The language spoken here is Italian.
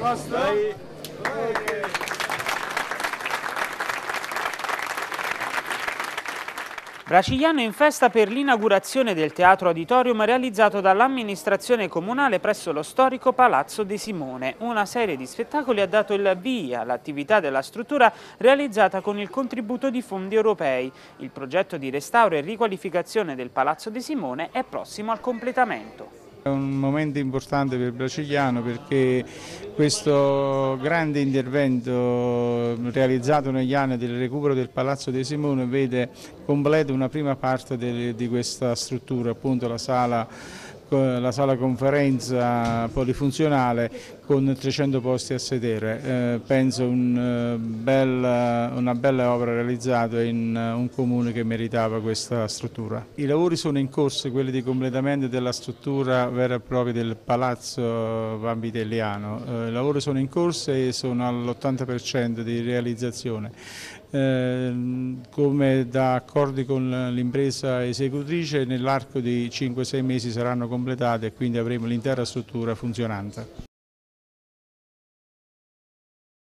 Bracigliano in festa per l'inaugurazione del Teatro Auditorium realizzato dall'amministrazione comunale presso lo storico Palazzo De Simone. Una serie di spettacoli ha dato il via all'attività della struttura realizzata con il contributo di fondi europei. Il progetto di restauro e riqualificazione del Palazzo De Simone è prossimo al completamento. È un momento importante per Bracigliano perché questo grande intervento realizzato negli anni del recupero del Palazzo De Simone vede completa una prima parte di questa struttura, appunto la sala conferenza polifunzionale con 300 posti a sedere. Penso una bella opera realizzata in un comune che meritava questa struttura. I lavori sono in corso, quelli di completamento della struttura vera e propria del Palazzo Vanvitelliano. I lavori sono in corso e sono all'80% di realizzazione. Come da accordi con l'impresa esecutrice nell'arco di 5-6 mesi saranno completate e quindi avremo l'intera struttura funzionante.